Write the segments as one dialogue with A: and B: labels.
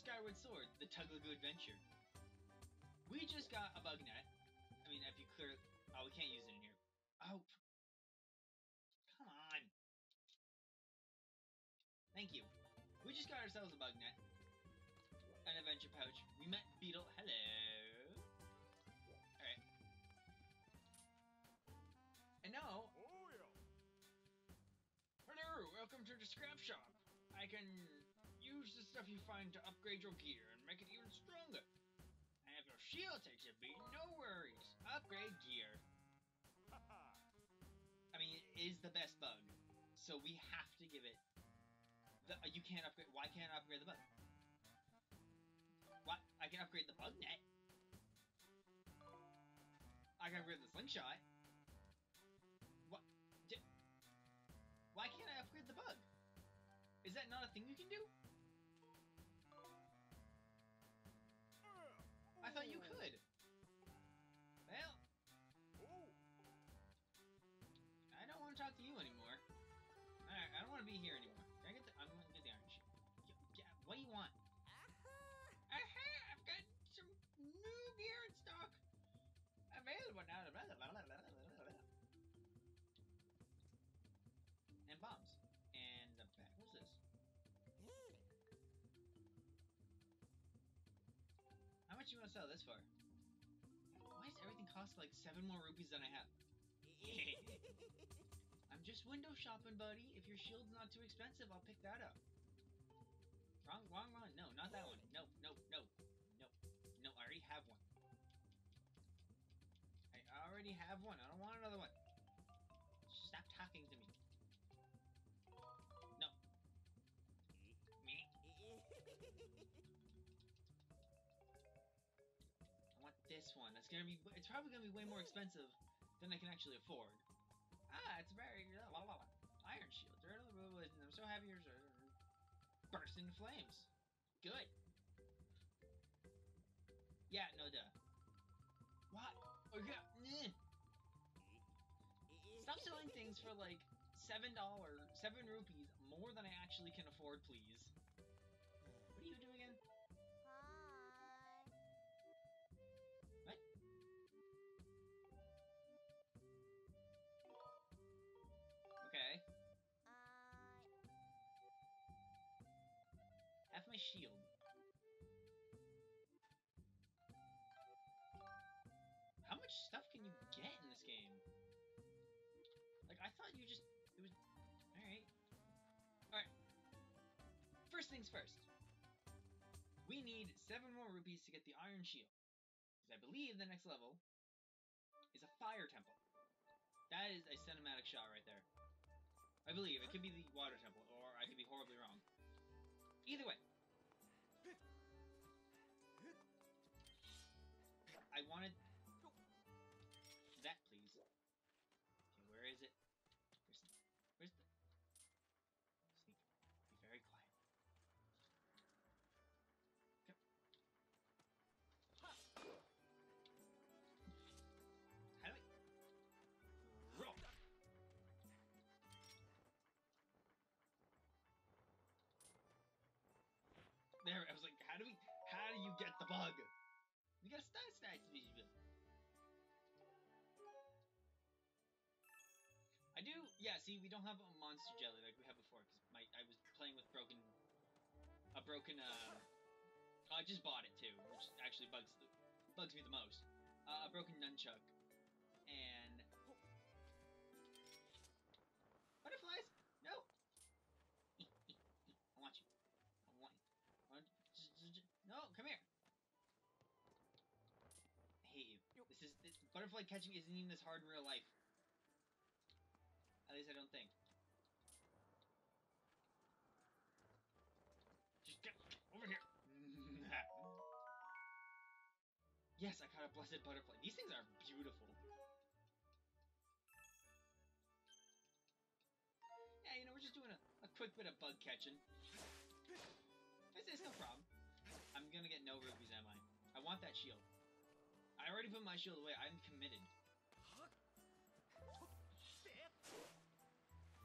A: Skyward Sword, the Tuglago Adventure. We just got a bug net. I mean, if you clear... Oh, we can't use it in here. Oh. Come on. Thank you. We just got ourselves a bug net. An adventure pouch. We met Beetle. Hello. Alright. And now...
B: Oh, yeah.
A: Hello, welcome to the scrap shop. I can use the stuff you find to upgrade your gear and make it even stronger. And if your shield takes a beat, no worries. Upgrade gear. I mean, it is the best bug, so we have to give it. You can't upgrade. Why can't I upgrade the bug? What? I can upgrade the bug net. I can upgrade the slingshot. What? Why can't I upgrade the bug? Is that not a thing you can do? I thought you could. Well, I don't want to talk to you anymore. Alright, I don't want to be here anymore. Can I get the... I'm going to get the iron shield. Yeah, what do you want? Aha! I've got some new gear in stock. Available now. And bombs. And the back. What's this? How much you want to sell this for? Why does everything cost like 7 more rupees than I have? I'm just window shopping, buddy. If your shield's not too expensive, I'll pick that up. Wrong. No, not that one. No. No, I already have one. I already have one. I don't want another one. Stop talking to me. No. Me. I want this one. That's gonna be. It's probably gonna be way more expensive than I can actually afford. Ah, it's very iron shield. I'm so happy you're burst into flames. Good. Yeah, no duh. What? Oh yeah. Stop selling things for like $7, 7 rupees more than I actually can afford, please. What are you doing again?
C: Hi.
A: What? Okay. Have my shield. How much stuff can you get in this game? Like, I thought you just... It was... Alright. Alright. First things first. We need 7 more rupees to get the iron shield. Because I believe the next level is a fire temple. That is a cinematic shot right there. I believe. It could be the water temple, or I could be horribly wrong. Either way. I wanted... that, please. Okay, where is it? Where's the... Sneak. Be very quiet. Okay. How do I... Roll! There, I was like, how do you get the bug? We gotta start speed. I do, yeah, see, we don't have a monster jelly like we had before, because I was playing with I just bought it too, which actually bugs me the most. A broken nunchuck, and... Butterflies? No! I want you. I want you. No, come here. I hate you. This butterfly catching isn't even this hard in real life. At least I don't think. Just get over here. Yes, I caught a blessed butterfly. These things are beautiful. Yeah, you know, we're just doing a quick bit of bug catching. It's no problem. I'm gonna get no rupees, am I? I want that shield. I already put my shield away. I'm committed.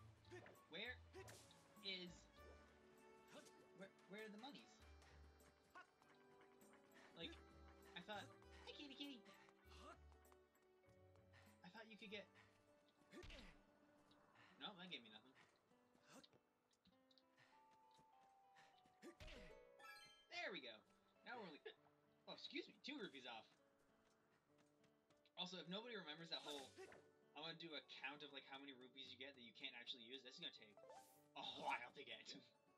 A: Where are the mummies? you could get... No, that gave me nothing. There we go. Now we're only... Oh, excuse me. 2 rupees off. Also, if nobody remembers that whole... I'm gonna do a count of like how many rupees you get that you can't actually use. This is gonna take a while to get.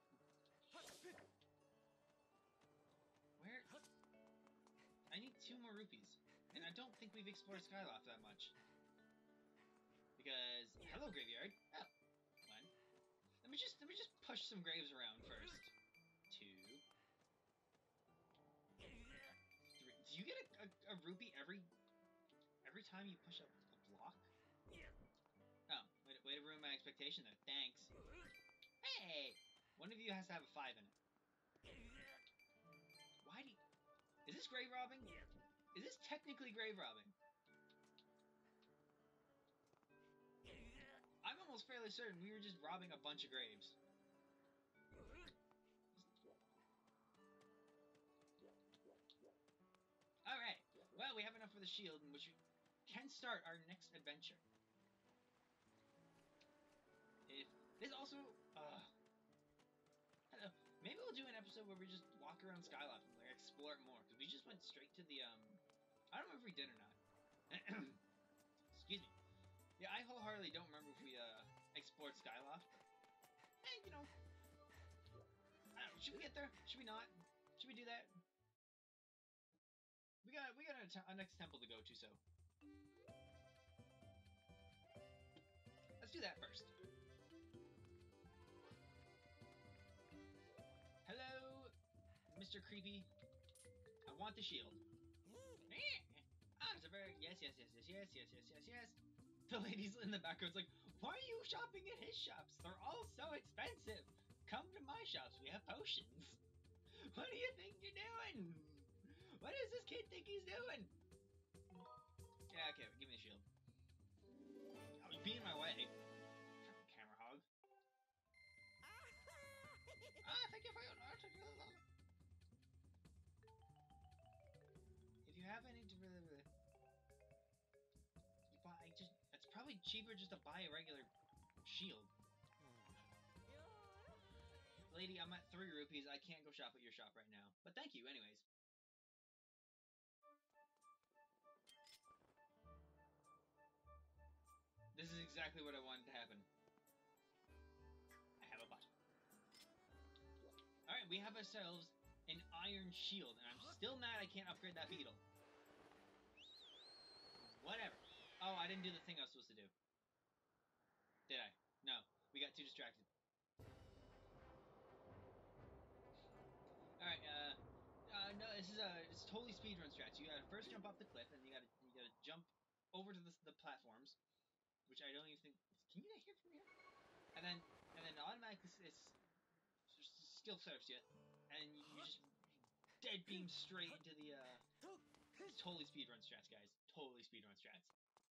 A: Where? I need 2 more rupees. And I don't think we've explored Skyloft that much. Because... Hello, graveyard. Oh. 1. Let me just push some graves around first. 2. 3. Do you get a rupee every time you push a block? Oh, way to ruin my expectation there. Thanks. Hey! One of you has to have a 5 in it. Why do you... Is this grave robbing? Is this technically grave robbing? I'm almost fairly certain we were just robbing a bunch of graves. Alright. Well, we have enough for the shield in which we can start our next adventure. If this also... Hello. Maybe we'll do an episode where we just walk around Skyloft and like explore it more, because we just went straight to the I don't know if we did or not. Excuse me. Yeah, I wholeheartedly don't remember if we explored Skyloft. And you know, should we get there? Should we not? Should we do that? We got a next temple to go to, so let's do that first. Hello, Mr. Creepy. I want the shield. It's a very... Yes. The ladies in the background's like, why are you shopping at his shops? They're all so expensive. Come to my shops. We have potions. What do you think you're doing? What does this kid think he's doing? Yeah, okay, give me the shield. I was being my way. Fucking camera hog. Thank you for your... If you have any to really... You buy just... It's probably cheaper just to buy a regular shield. Lady, I'm at 3 rupees. I can't go shop at your shop right now. But thank you, anyways. This is exactly what I wanted to happen. I have a butt. Alright, we have ourselves an iron shield, and I'm still mad I can't upgrade that beetle. Whatever. Oh, I didn't do the thing I was supposed to do. Did I? No. We got too distracted. Alright, no, it's totally speedrun strats. You gotta first jump off the cliff, and you gotta jump over to the platforms, which I don't even think... Can you not hear from here? And then automatically it's skill surfs you, and you just dead beam straight into the, it's totally speedrun strats, guys. Totally speedrun strats.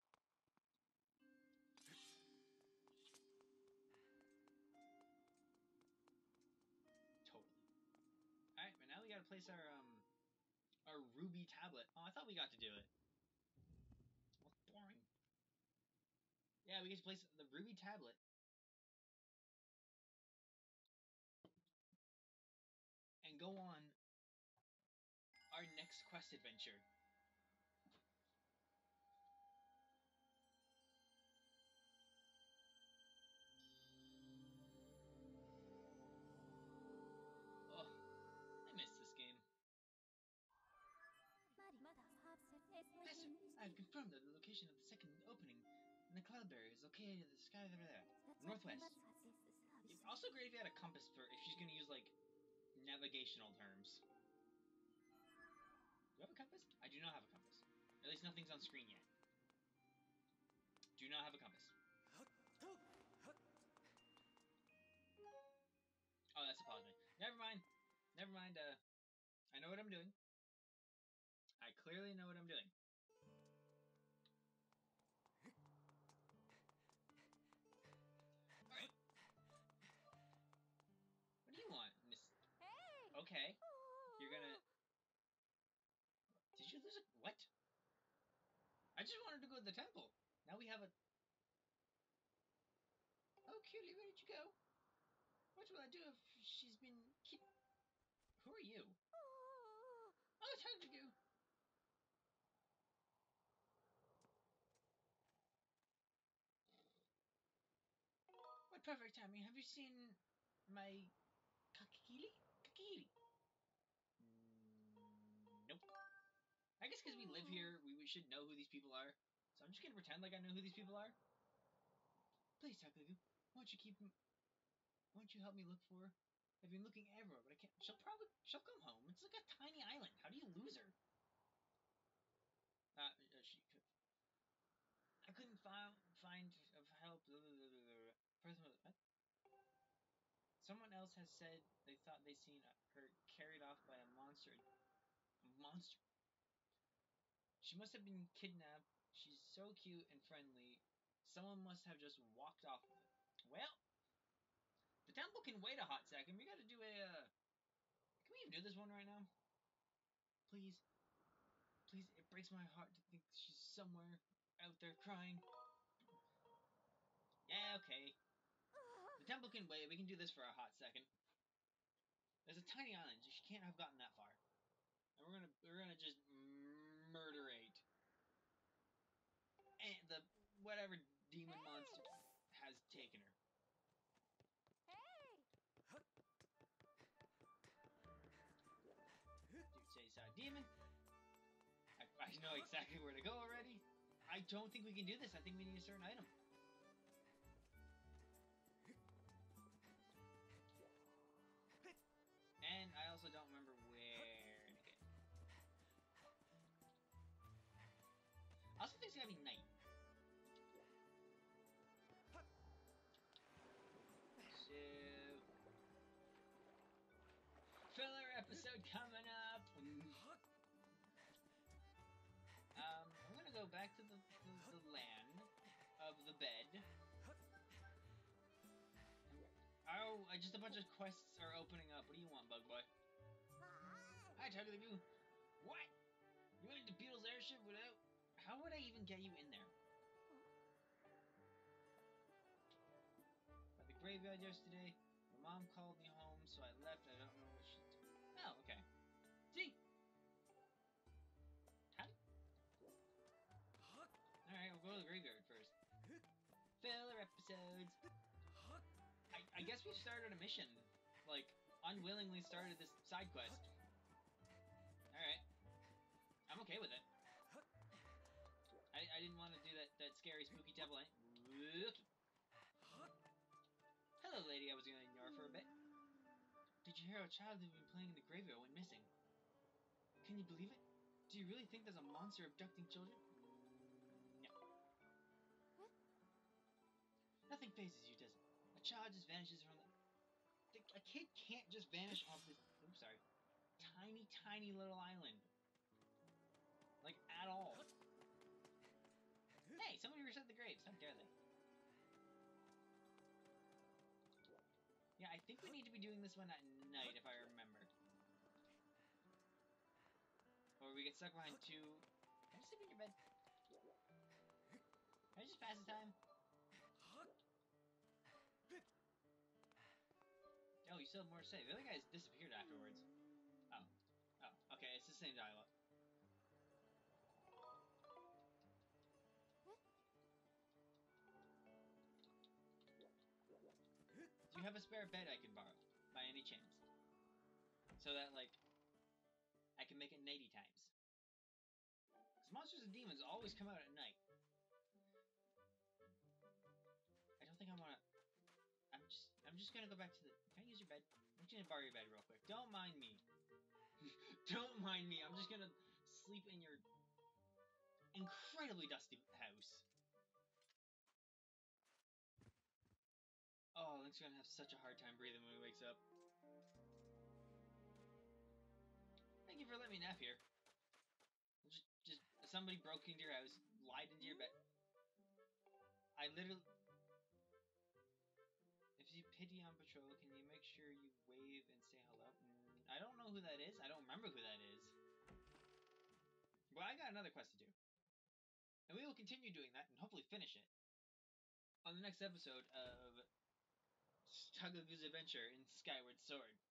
A: Totally. Alright, but now we gotta place our ruby tablet. Oh, I thought we got to do it. Well, boring. Yeah, we get to place the ruby tablet. And go on our next quest adventure. Oh, I miss this game. Master, I've confirmed that the location of the second opening in the cloud barrier is located in the sky over there, northwest. It's also great if you had a compass for if she's gonna use like navigational terms. Do you have a compass? I do not have a compass. At least nothing's on screen yet. Do not have a compass. Oh, that's a pause me. Never mind. Never mind. I know what I'm doing. I clearly know what I'm doing. Alright. What do you want, Miss?
C: Hey!
A: Okay. You're gonna... Did you lose a... What? I just wanted to go to the temple. Now we have a... Oh, cutie, where did you go? What will I do if she's been Who are you? Oh, time to go. What perfect timing. Have you seen my kakili? Kakili? Nope. I guess because we live here, we should know who these people are. So I'm just gonna pretend like I know who these people are. Please, Takagu, won't you help me look for her? I've been looking everywhere, but I can't. She'll come home. It's like a tiny island. How do you lose her? I couldn't find of help. What? Someone else has said they thought they seen her carried off by a monster. A monster. She must have been kidnapped. She's so cute and friendly. Someone must have just walked off with her. Well, the temple can wait a hot second. We gotta do a. Can we even do this one right now? Please. Please, it breaks my heart to think she's somewhere out there crying. Yeah, okay. The temple can wait. We can do this for a hot second. There's a tiny island. She can't have gotten that far. And we're gonna just murderate. And the whatever demon monster has taken her.
C: Hey!
A: Dude, say demon. I know exactly where to go already. I don't think we can do this. I think we need a certain item. And I also don't remember where to get. I also think it's gotta be night. So, filler episode coming up. I'm gonna go back to the land of the bed. Oh, just a bunch of quests are opening up. What do you want, Bug Boy? Hi, talk to you. What? You went into Beetle's airship without... How would I even get you in there? At the graveyard yesterday, my mom called me home, so I left. I don't know what she... Oh, okay. See? How? Alright, we'll go to the graveyard first. Filler episodes. I guess we started a mission. Like, unwillingly started this side quest. Alright. I'm okay with it. I didn't want to do that scary, spooky temple. Looky. Hello, lady. I was going to ignore for a bit. Did you hear a child who'd been playing in the graveyard went missing? Can you believe it? Do you really think there's a monster abducting children? No. Nothing phases you, does it? A child just vanishes from the... A kid can't just vanish off this... Oops, sorry. Tiny, tiny little island. Like, at all. Hey, somebody reset the graves. How dare they? Yeah, I think we need to be doing this one at night, if I remember. Or we get stuck behind two... Can I sleep in your bed? Can I just pass the time? Oh, you still have more to say. The other guys disappeared afterwards. Oh. Oh, okay, it's the same dialogue. Do you have a spare bed I can borrow, by any chance? So that, like, I can make it nighty times. Because monsters and demons always come out at night. I don't think I want to... I'm just gonna go back to the... Can I use your bed? I'm just gonna borrow your bed real quick. Don't mind me. Don't mind me. I'm just gonna sleep in your incredibly dusty house. Oh, Link's gonna have such a hard time breathing when he wakes up. Thank you for letting me nap here. Just somebody broke into your house, lied into your bed. I literally... If you pity on patrol, can you make sure you wave and say hello? I don't know who that is. I don't remember who that is. Well, I got another quest to do. And we will continue doing that and hopefully finish it on the next episode of Tagagu's Adventure in Skyward Sword.